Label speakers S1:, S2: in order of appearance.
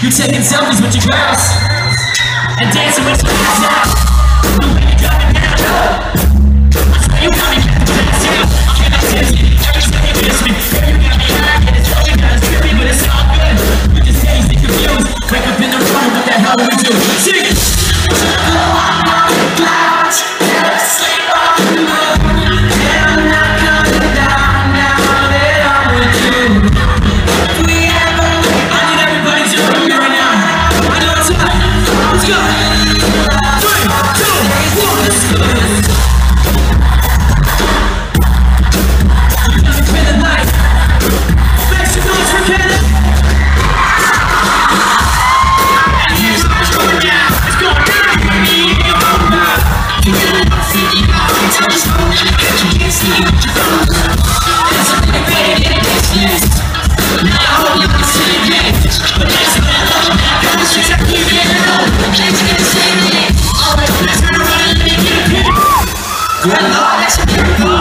S1: You're taking selfies with your girls and dancing with your ass out. The way you got me down, I swear you got me passed out. Can I tell you, every time you kiss me, girl, you got me high, and it's all you got is trippy, but it's all good. You just dazed and confused, wake up in the morning, what the hell do we do? Sing it! Clouds, never sleep on the moon, and I'm not coming down now that I'm with you. Let's go! 3, 2, 1, let's go! Let's spend the night. Make some noise for Canada! And here's how it's going down. It's going down, baby. You're on now. You're gonna see me out. It's how it's going down. You can't see what you're going to. There's something better than this, yes. Now I hope you can see again. But that's not love. That's just how you get it on. Good Lord, that's a beautiful